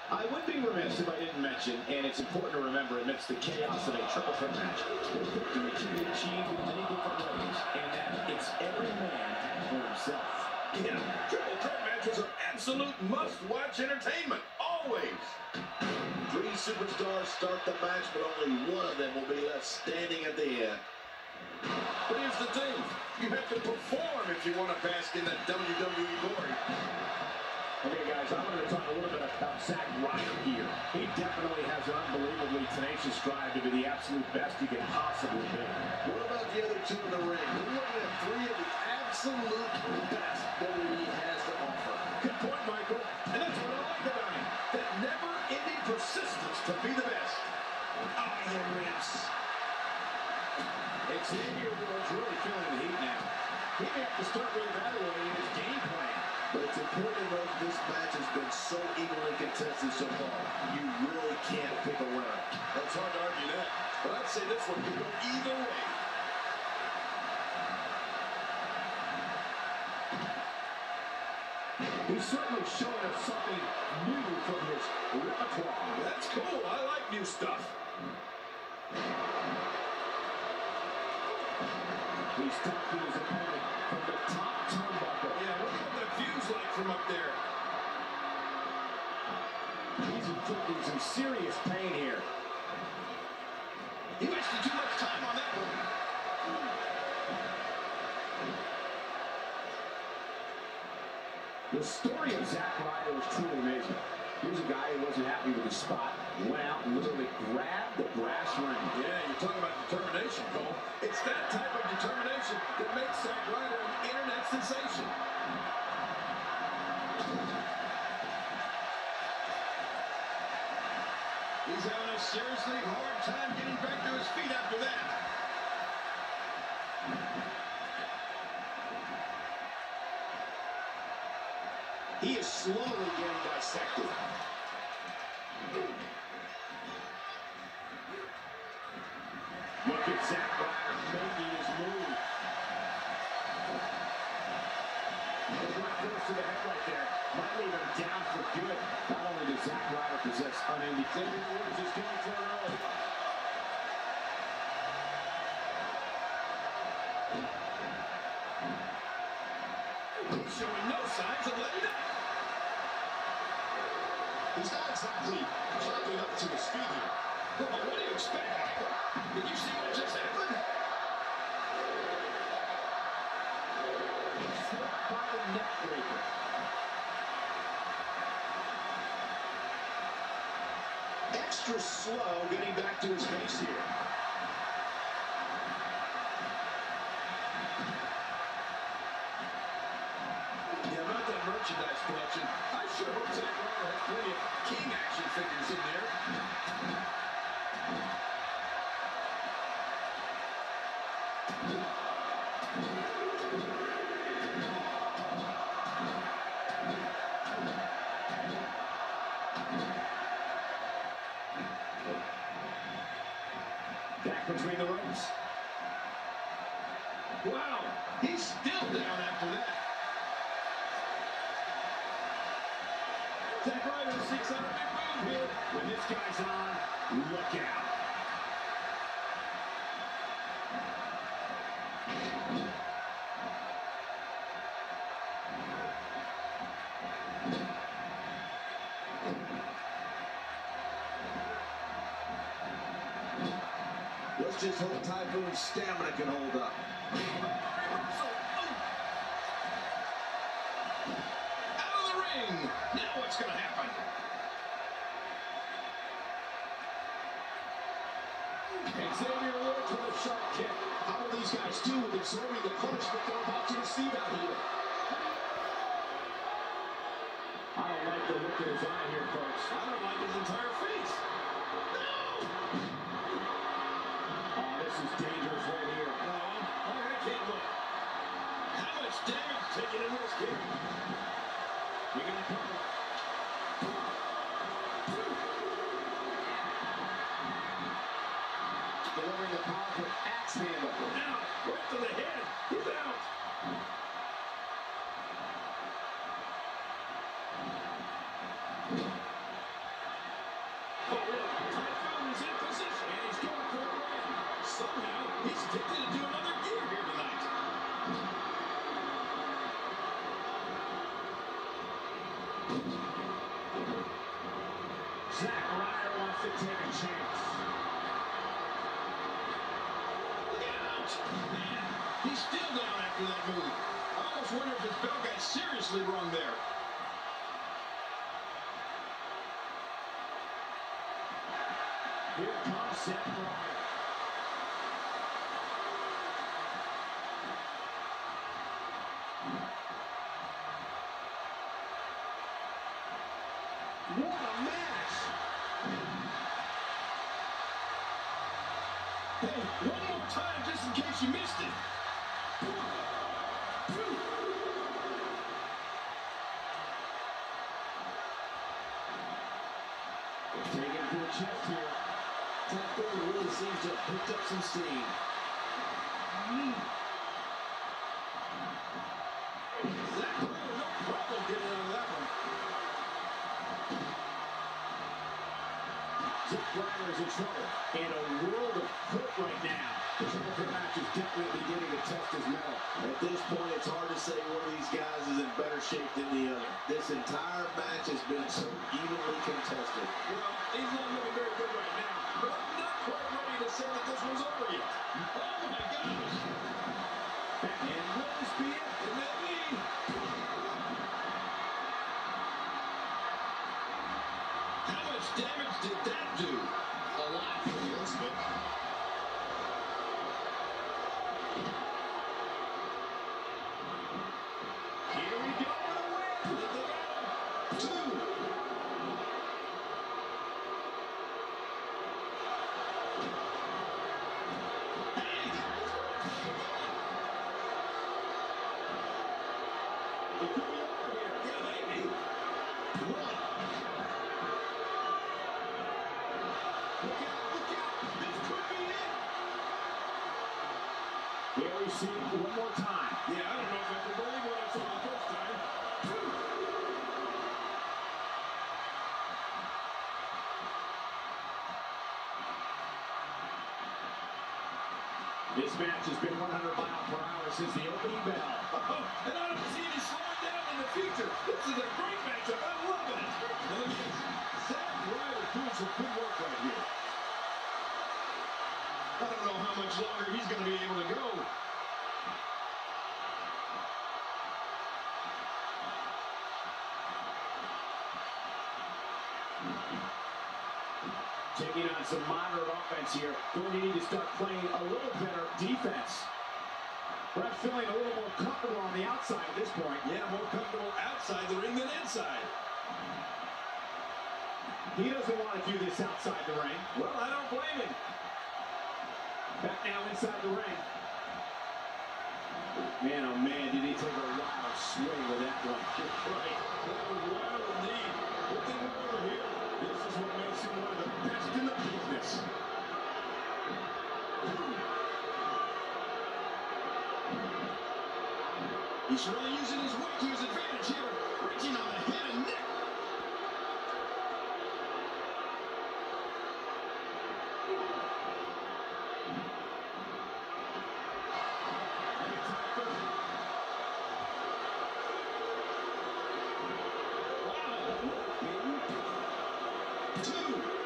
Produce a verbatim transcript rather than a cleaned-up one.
I would be remiss if I didn't mention, and it's important to remember amidst the chaos of a triple threat match, there's victory to be achieved in many different ways, and that it's every man for himself. Yeah, triple threat matches are absolute must-watch entertainment, always. Three superstars start the match, but only one of them will be left standing at the end. But here's the thing, you have to perform if you want to bask in that W W E glory. Okay, guys, I wanted to talk a little bit about Zack Ryder here. He definitely has an unbelievably tenacious drive to be the absolute best he can possibly be. What about the other two in the ring? We're looking at three of the absolute best W W E has to offer. Good point, Michael. And that's what I like about him. That never-ending persistence to be the best. Iron ribs. Xavier Woods really feeling the heat now. He may have to start reevaluating his game plan. But it's important to note this match has been so evenly contested so far. You really can't pick a winner. It's hard to argue that. But I'd say this one could go either way. He's certainly showing us something new from his repertoire. That's cool. I like new stuff. He's talking his opponent from the top turnbuckle. Yeah, look what the view's like from up there. He's inflicting some serious pain here. He wasted too much time on that one. The story of Zack Ryder is truly amazing. Here's a guy who wasn't happy with his spot. Went out and literally grabbed the brass ring. Yeah, you're talking about determination, Cole. It's that type of determination that makes Zack Ryder an internet sensation. He's having a seriously hard time getting back to his feet after that. He is slowly getting dissected. Look at Zack Ryder making his move. There's one close to the head right there. Might leave him down for good. Not only does Zack Ryder possess unending Xavier Woods is going for it early. He's showing no signs of letting up. He's not exactly jumping up to his feet here. Well, what do you expect, Michael? Did you see what just happened? Flipped by the neck breaker. Extra slow getting back to his base here. Yeah, about that merchandise collection. I sure hope Zack Ryder has plenty of King action figures in there. Back between the ropes. Wow, he's still down after that. Zack Ryder seeks out a big move here. When this guy's on, look out. Let's just hope Typhoon's stamina can hold up. Out of the ring. Now what's going to happen? Xavier Woods with a sharp kick. How will these guys do with absorbing the punishment they're about to receive out here? I don't like the look in his eye here, folks. I don't like his entire face. Oh, this is dangerous right here. No, I can't look. How much damage taken in this kick? You're going to cover. Delivering the powerful axe handle. Now, right to the head. He's out. Zack Ryder wants to take a chance. Look out! Man, he's still down after that move. I almost wonder if his belt got seriously wrong there. Here comes Zack Ryder. What a match! Hey, one more time just in case you missed it. Taking it to the chest here. Top four really seems to have picked up some steam. Zack Ryder, no problem getting out of that one. Zack Ryder's in trouble. And a world of hurt right now. The triple threat match is definitely beginning to test his mettle. At this point, it's hard to say one of these guys is in better shape than the other. This entire match has been so evenly contested. Well, he's not looking very good right now, but I'm not quite ready to say that this one's over yet. Oh my gosh! And will this be it? It may be. How much damage did that do? A lot for the Ultimate. Here we go with a win. They got him. Two. It could be over here. Yeah, maybe. One. Look out, look out. This could be it. Here we see it one more time. Yeah, I don't know if I can believe what I saw the first time. This match has been one hundred miles per hour since the opening bell. Oh, and I don't see any slowing down in the future. This is a great matchup. I'm loving it. Now look at this. Zack Ryder doing some good work right here. I don't know how much longer he's going to be able to go. Taking on some moderate offense here. Going to need to start playing a little better defense. Perhaps feeling a little more comfortable on the outside at this point. Yeah, more comfortable outside the ring than inside. He doesn't want to do this outside the ring. Well, I don't blame him. Back now inside the ring. Man, oh man, did he take a wild swing with that one. Right. That was wild indeed. Good thing we're over here. This is what makes him one of the best in the business. He's really using his weight to his advantage here, reaching on the head and neck. Wow. Two.